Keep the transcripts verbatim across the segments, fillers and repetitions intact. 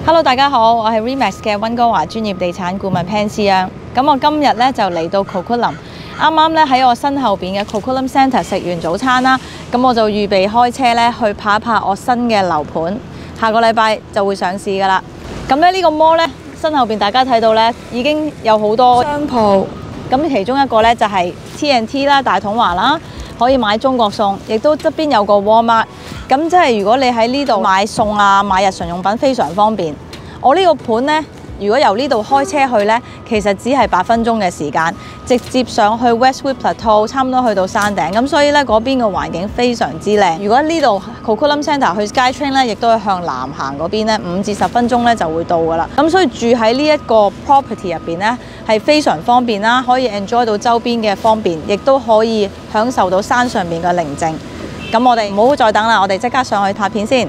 Hello， 大家好，我係 Remax 嘅溫哥華專業地產顧問 Pan 思央。咁我今日咧就嚟到 Coquitlam， 啱啱咧喺我身後邊嘅 Coquitlam Centre 食完早餐啦，咁我就預備開車咧去拍一拍我新嘅樓盤，下個禮拜就會上市噶啦。咁咧呢個 mall 咧身後邊大家睇到咧已經有好多商鋪，咁其中一個咧就係 T and T 啦，大統華啦，可以買中國餸，亦都側邊有個 Walmart。咁即係如果你喺呢度買餸啊、買日常用品非常方便。我呢個盤呢，如果由呢度開車去呢，其實只係八分鐘嘅時間，直接上去 Westwood Plateau， 差唔多去到山頂。咁所以呢，嗰邊嘅環境非常之靚。如果呢度 Coquitlam Centre 去 SkyTrain 呢，亦都係向南行嗰邊呢，五至十分鐘呢就會到㗎啦。咁所以住喺呢一個 property 入邊呢，係非常方便啦，可以 enjoy 到周邊嘅方便，亦都可以享受到山上面嘅寧靜。咁我哋唔好再等啦，我哋即刻上去拍片先。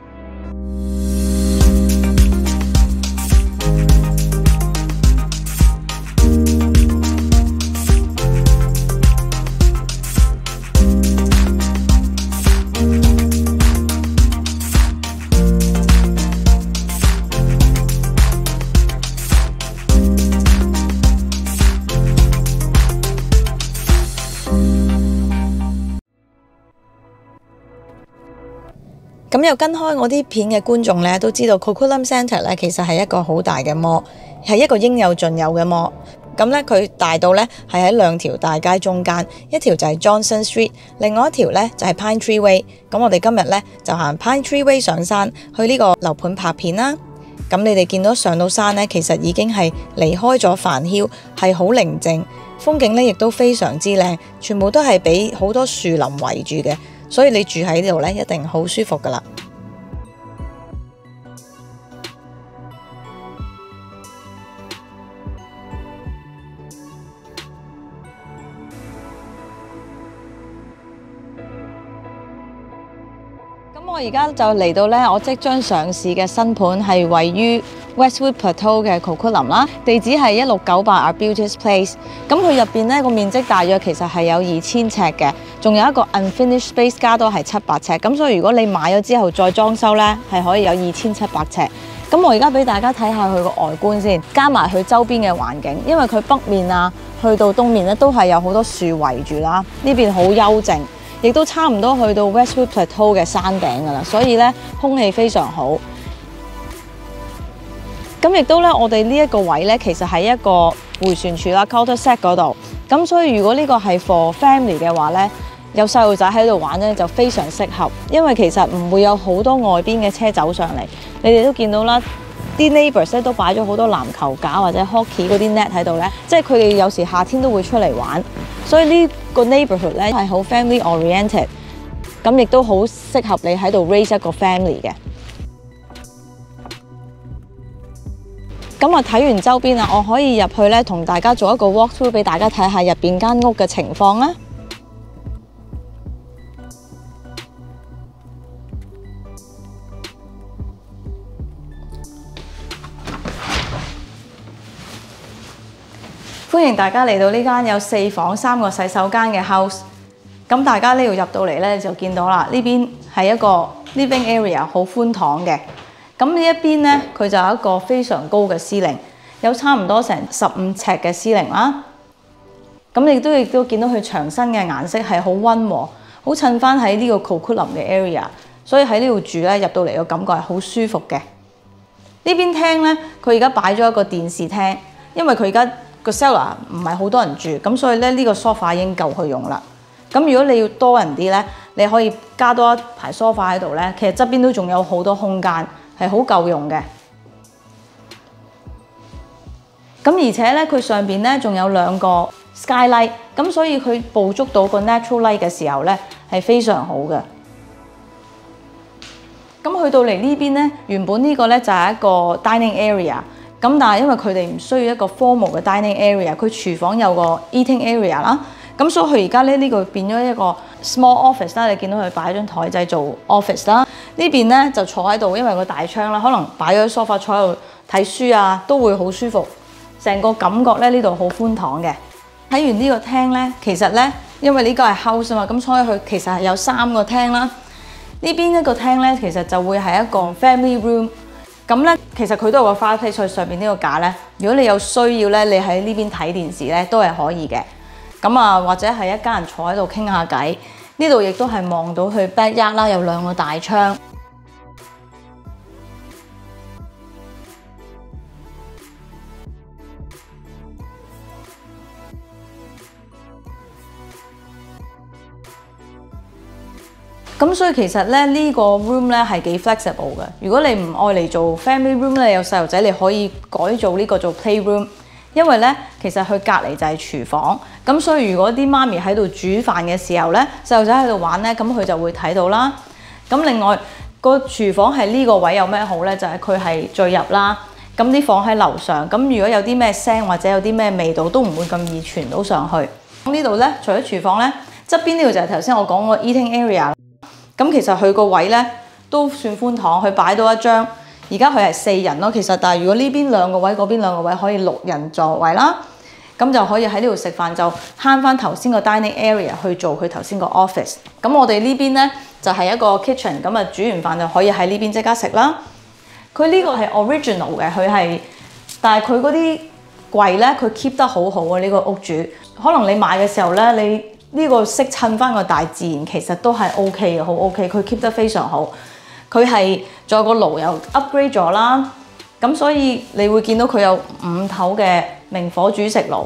咁有跟開我啲片嘅觀眾咧，都知道 Coquitlam Centre 咧其實係一個好大嘅 mall， 係一個應有盡有嘅 mall。咁咧佢大到咧係喺兩條大街中間，一條就係 Johnson Street， 另外一條咧就係 Pine Tree Way。咁我哋今日咧就行 Pine Tree Way 上山，去呢個樓盤拍片啦。咁你哋見到上到山咧，其實已經係離開咗煩囂，係好寧靜，風景咧亦都非常之靚，全部都係俾好多樹林圍住嘅。所以你住喺呢度咧，一定好舒服噶啦。咁我而家就嚟到咧，我即將上市嘅新盤係位於 Westwood Plateau 嘅 Coquitlam 啦，地址係一六九八 Arbutus Place。咁佢入邊咧個面積大約其實係有二千尺嘅，仲有一個 unfinished space 加多係七百尺。咁所以如果你買咗之後再裝修咧，係可以有二千七百尺。咁我而家俾大家睇下佢個外觀先，加埋佢周邊嘅環境，因為佢北面啊去到東面咧都係有好多樹圍住啦，呢邊好幽靜。亦都差唔多去到 Westwood Plateau 嘅山頂㗎啦，所以咧空氣非常好。咁亦都咧，我哋呢一個位咧，其實係一個迴旋處啦 ，cul-de-sac 嗰度。咁所以如果呢個係 for family 嘅話咧，有細路仔喺度玩咧，就非常適合，因為其實唔會有好多外邊嘅車走上嚟。你哋都見到啦，啲 neighbours 咧都擺咗好多籃球架或者 hockey 嗰啲 net 喺度咧，即係佢哋有時夏天都會出嚟玩。所以呢個 neighborhood 咧係好 family oriented， 咁亦都好適合你喺度 raise 一個 family 嘅。咁啊睇完周邊啊，我可以入去咧同大家做一個 walk through 俾大家睇下入邊間屋嘅情況啦。歡迎大家嚟到呢間有四房三個洗手間嘅 house。咁大家呢度入到嚟咧就見到啦，呢邊係一個 living area， 好寬敞嘅。咁呢一邊咧，佢就有一個非常高嘅 ceiling， 有差唔多成十五尺嘅 ceiling 啦。咁亦都亦都見到佢牆身嘅顏色係好溫和，好襯翻喺呢個 Coquitlam 嘅 area， 所以喺呢度住咧入到嚟嘅感覺係好舒服嘅。呢邊廳咧，佢而家擺咗一個電視廳，因為佢而家個 cellar 唔係好多人住，咁所以咧呢個 sofa 已經夠佢用啦。咁如果你要多人啲咧，你可以加多一排 sofa 喺度咧，其實側邊都仲有好多空間，係好夠用嘅。咁而且咧，佢上邊咧仲有兩個 skylight， 咁所以佢捕捉到個 natural light 嘅時候咧係非常好嘅。咁去到嚟呢邊咧，原本呢個咧就係一個 dining area。咁但係因為佢哋唔需要一個 formal 嘅 dining area， 佢廚房有個 eating area 啦，咁所以佢而家咧呢個變咗一個 small office 啦。你見到佢擺張台仔做 office 啦，呢邊咧就坐喺度，因為個大窗啦，可能擺咗 sofa 坐喺度睇書啊，都會好舒服。成個感覺咧呢度好寬敞嘅。睇完呢個廳咧，其實咧因為呢個係 house 啊嘛，咁所以佢其實係有三個廳啦。呢邊一個廳咧，其實就會係一個 family room。 咁咧，其實佢都有個 fireplace，所以上邊呢個架咧，如果你有需要咧，你喺呢邊睇電視咧都係可以嘅。咁啊，或者係一家人坐喺度傾下偈，呢度亦都係望到去 backyard 啦，有兩個大窗。咁所以其實咧呢個 room 咧係幾 flexible 嘅。如果你唔愛嚟做 family room 咧，有細路仔你可以改造呢個做 play room， 因為咧其實佢隔離就係廚房。咁所以如果啲媽咪喺度煮飯嘅時候咧，細路仔喺度玩咧，咁佢就會睇到啦。咁另外個廚房係呢個位有咩好咧？就係佢係最入啦。咁啲房喺樓上，咁如果有啲咩聲或者有啲咩味道，都唔會咁易傳到上去。咁呢度咧，除咗廚房咧，側邊呢度就係頭先我講個 eating area。咁其實佢個位咧都算寬敞，佢擺到一張。而家佢係四人咯，其實但係如果呢邊兩個位，嗰邊兩個位可以六人座位啦，咁就可以喺呢度食飯，就慳翻頭先個 dining area 去做佢頭先個 office。咁我哋呢邊咧就係一個 kitchen， 咁啊煮完飯就可以喺呢邊即刻食啦。佢呢個係 original 嘅，佢係，但係佢嗰啲櫃咧，佢 keep 得好好啊！呢個屋主，可能你買嘅時候咧，你呢個識襯翻個大自然，其實都係 O K 嘅，好 O K， 佢 keep 得非常好。佢係仲有個爐又 upgrade 咗啦，咁所以你會見到佢有五頭嘅明火煮食爐，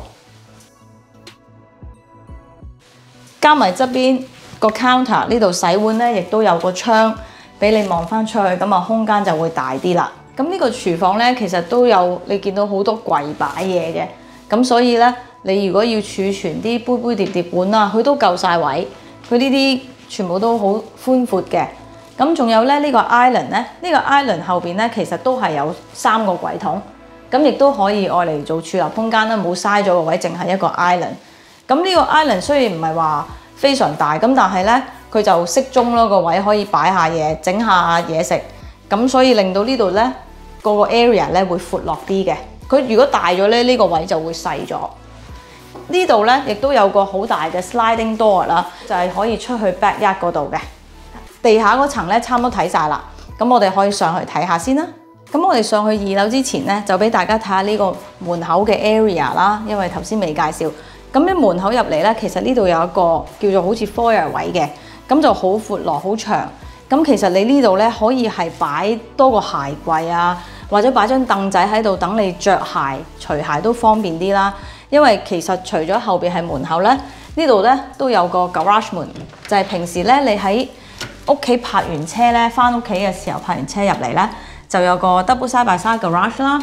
加埋側邊個 counter 呢度洗碗咧，亦都有個窗俾你望翻出去，咁啊空間就會大啲啦。咁呢個廚房咧，其實都有你見到好多櫃擺嘢嘅，咁所以咧。你如果要儲存啲杯杯碟碟碗啊，佢都夠晒位，佢呢啲全部都好寬闊嘅。咁仲有咧呢個 island 咧，呢個 island 後邊咧其實都係有三個櫃桶，咁亦都可以愛嚟做儲留空間啦，冇嘥咗個位，淨係一個 island。咁呢個 island 雖然唔係話非常大，咁但係咧佢就適中咯，個位可以擺下嘢，整下嘢食，咁所以令到呢度咧個個 area 咧會闊落啲嘅。佢如果大咗咧，呢個位就會細咗。呢度咧亦都有個好大嘅 sliding door 啦，就係可以出去 backyard 嗰度嘅。地下嗰層咧差唔多睇晒啦，咁我哋可以上去睇下先啦。咁我哋上去二樓之前咧，就俾大家睇下呢個門口嘅 area 啦，因為頭先未介紹。咁喺門口入嚟咧，其實呢度有一個叫做好似 foyer 位嘅，咁就好闊落好長。咁其實你呢度咧可以係擺多個鞋櫃啊，或者擺張凳仔喺度等你着鞋、除鞋都方便啲啦。因為其實除咗後邊係門口咧，呢度咧都有個 garage 門，就係平時咧你喺屋企泊完車咧，翻屋企嘅時候泊完車入嚟咧，就有個 double side by side garage 啦。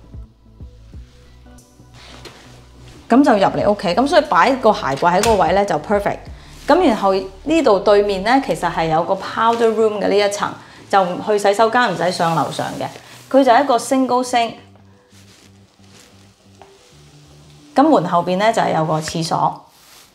咁就入嚟屋企，咁所以擺個鞋櫃喺嗰個位咧就 perfect。咁然後呢度對面咧，其實係有個 powder room 嘅呢一層，就唔去洗手間，唔使上樓上嘅。佢就係一個 single sink。咁門後邊咧就係有個廁所，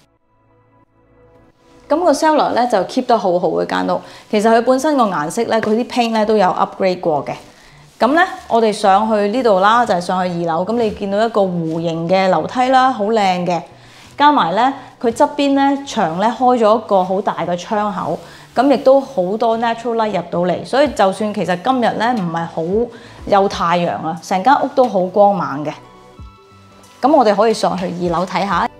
咁個 cellar 咧就 keep 得好好嘅間屋。其實佢本身個顏色咧，佢啲 paint 咧都有 upgrade 過嘅。咁咧，我哋上去呢度啦，就係上去二樓。咁你見到一個弧形嘅樓梯啦，好靚嘅。加埋咧，佢側邊咧牆咧開咗一個好大嘅窗口，咁亦都好多 natural light 入到嚟。所以就算其實今日咧唔係好有太陽啊，成間屋都好光猛嘅。咁我哋可以上去二樓睇下。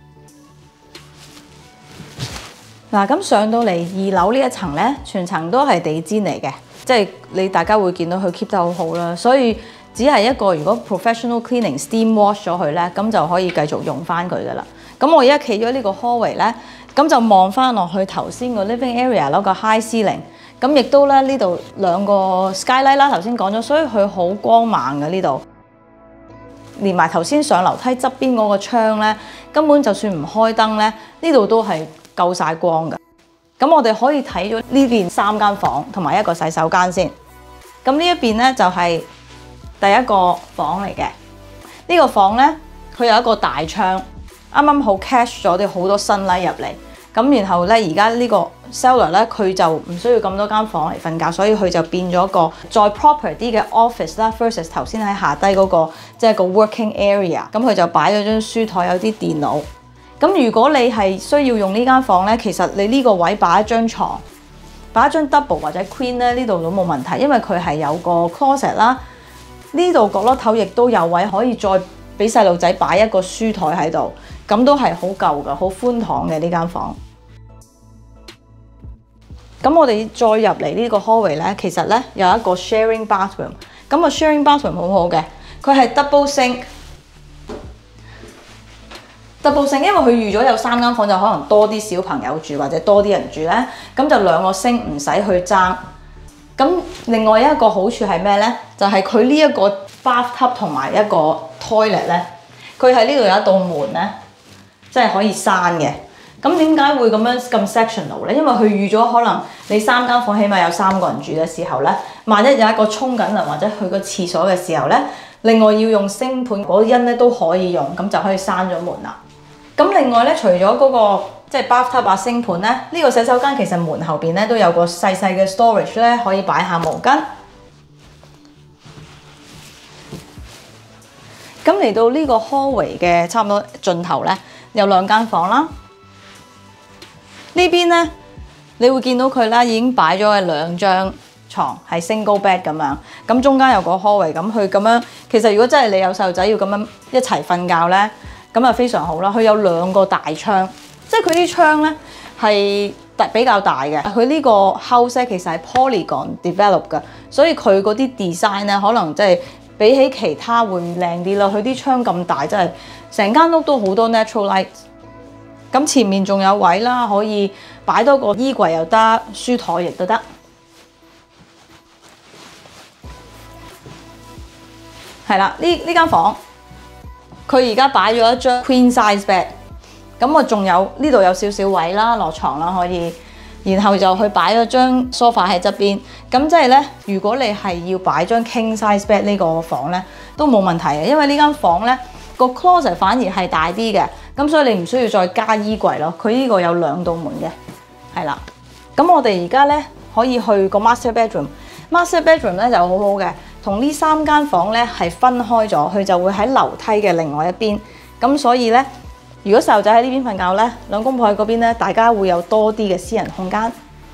嗱，咁上到嚟二樓呢一層咧，全層都係地氈嚟嘅，即係你大家會見到佢 keep 得好好啦。所以只係一個如果 professional cleaning steam wash 咗佢咧，咁就可以繼續用翻佢噶啦。咁我而家企咗呢個 hallway 咧，咁就望翻落去頭先個 living area 嗰個 high ceiling。咁亦都咧呢度兩個 skylight 啦，頭先講咗，所以佢好光猛嘅呢度。連埋頭先上樓梯側邊嗰個窗咧，根本就算唔開燈咧，呢度都係夠晒光嘅。咁我哋可以睇咗呢邊三間房同埋一個洗手間先。咁呢一邊咧就係第一個房嚟嘅。呢個房咧，佢有一個大窗，啱啱好 catch 咗啲好多 sunlight入嚟。咁然後咧，而家呢個 cellar 咧，佢就唔需要咁多間房嚟瞓覺，所以佢就變咗個再 proper 啲嘅 office 啦。versus 頭先喺下低嗰個即係個 working area，咁佢就擺咗張書台，有啲電腦。咁如果你係需要用呢間房咧，其實你呢個位擺一張床， 擺一張 double 或者 queen 咧，呢度都冇問題，因為佢係有個 closet 啦。呢度角落頭亦都有位可以再俾細路仔擺一個書台喺度，咁都係好夠㗎，好寬敞嘅呢間房。咁我哋再入嚟呢個 hallway 咧，其實咧有一個 sharing bathroom。咁個 sharing bathroom 好好嘅，佢係 double sink。double sink， 因為佢預咗有三間房，就可能多啲小朋友住或者多啲人住咧，咁就兩個 sink唔使去爭。咁另外一個好處係咩咧？就係佢呢一個 bathtub 同埋一個 toilet 咧，佢喺呢度有一道門咧，即係可以閂嘅。咁點解會咁樣咁 sectional 咧？因為佢預咗可能你三間房起碼有三個人住嘅時候咧，萬一有一個沖緊涼或者去個廁所嘅時候咧，另外要用星盤嗰啲咧都可以用，咁就可以閂咗門啦。咁另外咧，除咗嗰、那個即係 bathtub 啊、星盤咧，呢、這個洗手間其實門後邊咧都有個細細嘅 storage 咧，可以擺下毛巾。咁嚟到呢個 hallway 嘅差唔多盡頭咧，有兩間房啦。呢邊咧，你會見到佢啦，已經擺咗嘅兩張床係 single bed 咁樣。咁中間有個 hallway，咁佢咁樣，其實如果真係你有細路仔要咁樣一齊瞓覺咧，咁啊非常好啦。佢有兩個大窗，即係佢啲窗咧係比較大嘅。佢呢個 house 咧其實係 Polygon develop 嘅，所以佢嗰啲 design 咧可能即係比起其他會靚啲啦。佢啲窗咁大，真係成間屋都好多 natural light。咁前面仲有位啦，可以擺多個衣櫃又得，書台亦都得。係啦，呢呢間房佢而家擺咗一張 queen size bed， 咁我仲有呢度有少少位啦，落床啦可以，然後就去擺咗張 sofa 喺側邊。咁即係咧，如果你係要擺張 king size bed 呢個房咧，都冇問題嘅，因為呢間房咧個 closet 反而係大啲嘅。咁所以你唔需要再加衣櫃咯，佢呢個有兩道門嘅，係啦。咁我哋而家咧可以去個 master bedroom，master bedroom 咧就好好嘅，同呢三間房咧係分開咗，佢就會喺樓梯嘅另外一邊。咁所以咧，如果細路仔喺呢邊瞓覺咧，兩公婆喺嗰邊咧，大家會有多啲嘅私人空間。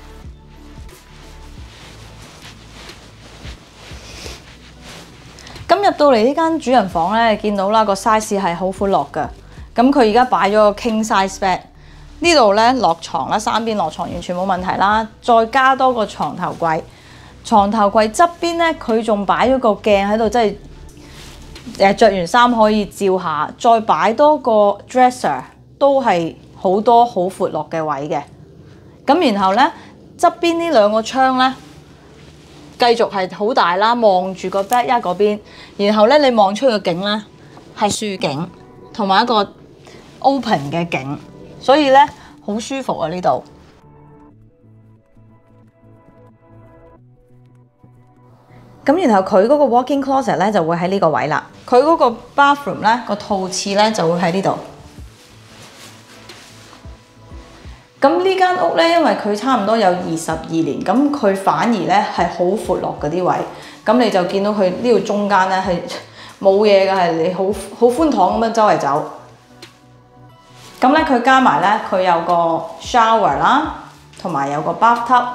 咁入到嚟呢間主人房咧，見到啦個 size 係好闊落㗎。咁佢而家擺咗個 king size bed， 呢度咧落床啦，三邊落床完全冇問題啦。再加多個床頭櫃，床頭櫃側邊咧佢仲擺咗個鏡喺度，即係誒著完衫可以照下。再擺多個 dresser， 都係好多好闊落嘅位嘅。咁然後咧側邊呢兩個窗咧，繼續係好大啦，望住個 backyard嗰邊。然後咧你望出去嘅景咧係樹景，同埋一個 open 嘅景，所以咧好舒服啊呢度。咁然後佢嗰個 walk-in closet 咧就會喺呢個位啦。佢嗰個 bathroom 咧個套廁咧就會喺呢度。咁呢間屋咧，因為佢差唔多有二十二年，咁佢反而咧係好闊落嗰啲位。咁你就見到佢呢度中間咧係冇嘢嘅，係你好好寬敞咁樣周圍走。咁咧佢加埋咧，佢有個 shower 啦，同埋有個 bathtub。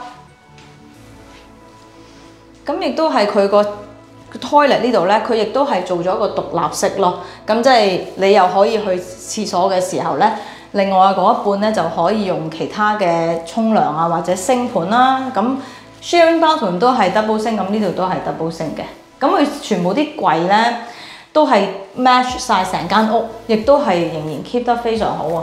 咁亦都係佢個 toilet 呢度咧，佢亦都係做咗一個獨立式咯。咁即係你又可以去廁所嘅時候咧，另外嗰一半咧就可以用其他嘅沖涼啊或者星盤啦。咁 sharing bathroom 都係 double sink， 咁呢度都係 double sink 嘅。咁佢全部啲櫃咧都係 match 晒成間屋，亦都係仍然 keep 得非常好啊。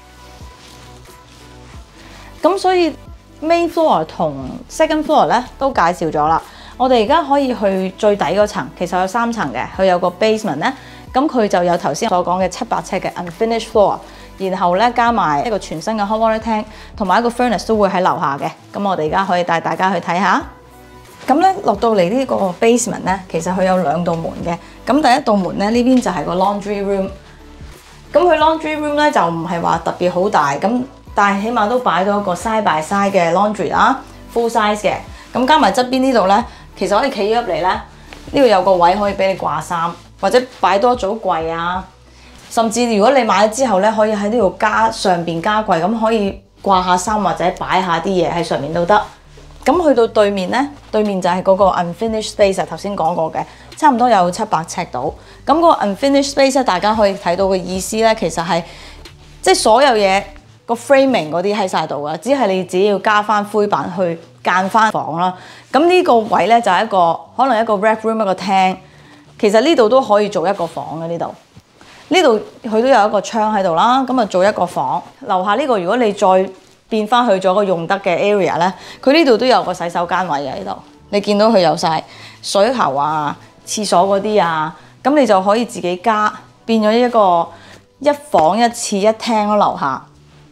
咁所以 main floor 同 second floor 咧都介紹咗啦。我哋而家可以去最底嗰層，其實有三層嘅，佢有個 basement 咧，咁佢就有頭先所講嘅七百尺嘅 unfinished floor， 然後咧加埋一個全新嘅 hot water tank， 同埋一個 furnace 都會喺樓下嘅。咁我哋而家可以帶大家去睇下。咁咧落到嚟呢個 basement 咧，其實佢有兩道門嘅。咁第一道門咧呢邊就係個 laundry room。咁佢 laundry room 咧就唔係話特別好大，咁但係起碼都擺到一個 side by side 嘅 laundry 啦 ，full size 嘅。咁加埋側邊呢度咧，其實可以企咗入嚟咧，呢度有個位可以俾你掛衫，或者擺多組櫃啊。甚至如果你買咗之後咧，可以喺呢度加上邊加櫃，咁可以掛下衫或者擺下啲嘢喺上面都得。 咁去到對面呢，對面就係嗰個 unfinished space 頭先講過嘅，差唔多有七百尺度。咁嗰個 unfinished space 咧，大家可以睇到嘅意思咧，其實係即係所有嘢個 framing 嗰啲喺晒度噶，只係你自己要加翻灰板去間翻房啦。咁呢個位咧就係一個可能一個 rec room 一個廳，其實呢度都可以做一個房嘅呢度。呢度佢都有一個窗喺度啦，咁啊做一個房。樓下呢個如果你再變翻去咗個用得嘅 area 咧，佢呢度都有個洗手間位嘅呢度。你見到佢有晒水喉啊、廁所嗰啲啊，咁你就可以自己加，變咗一個一房一廁一廳咯樓下。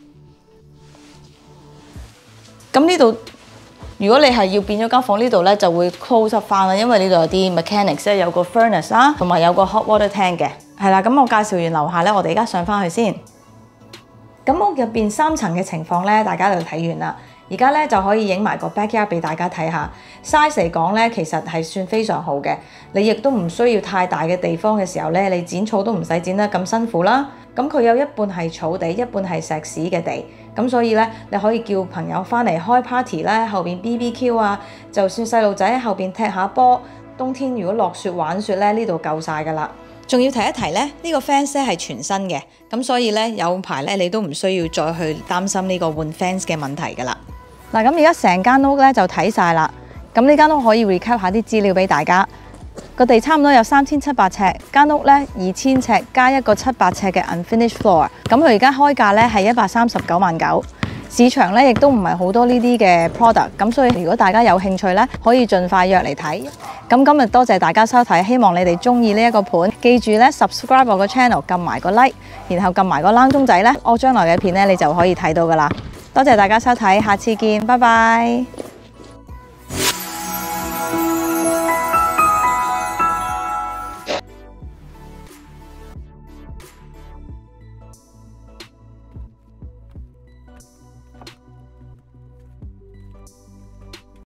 咁呢度如果你係要變咗間房，呢度咧就會 close 翻啦，因為呢度有啲 mechanics 咧，有個 furnace 啦，同埋有個 hot water tank 嘅。係啦，咁我介紹完樓下咧，我哋而家上翻去先。咁屋入邊三層嘅情況咧，大家就睇完啦。而家咧就可以影埋個 backyard 俾大家睇下。size 嚟講咧，其實係算非常好嘅。你亦都唔需要太大嘅地方嘅時候咧，你剪草都唔使剪得咁辛苦啦。咁佢有一半係草地，一半係石屎嘅地。咁所以咧，你可以叫朋友翻嚟開 party 咧，後邊 B B Q 啊，就算細路仔喺後邊踢下波。冬天如果落雪玩雪咧，呢度夠晒㗎啦。仲要提一提咧，呢、呢個 fence 咧係全新嘅，咁所以咧有排咧你都唔需要再去擔心呢個換 fence 嘅問題㗎啦。嗱，咁而家成間屋咧就睇晒啦，咁呢間屋可以 recap 下啲資料俾大家。個地差唔多有三千七百尺，間屋咧二千尺加一個七百尺嘅 unfinished floor， 咁佢而家開價咧係一百三十九萬九。市場咧亦都唔係好多呢啲嘅 product， 咁所以如果大家有興趣咧，可以盡快約嚟睇。咁今日多謝大家收睇，希望你哋中意呢一個盤，記住咧 subscribe 我個 channel， 撳埋個 like， 然後撳埋個啷鐘仔咧，我將來嘅片咧你就可以睇到噶啦。多謝大家收睇，下次見，拜拜。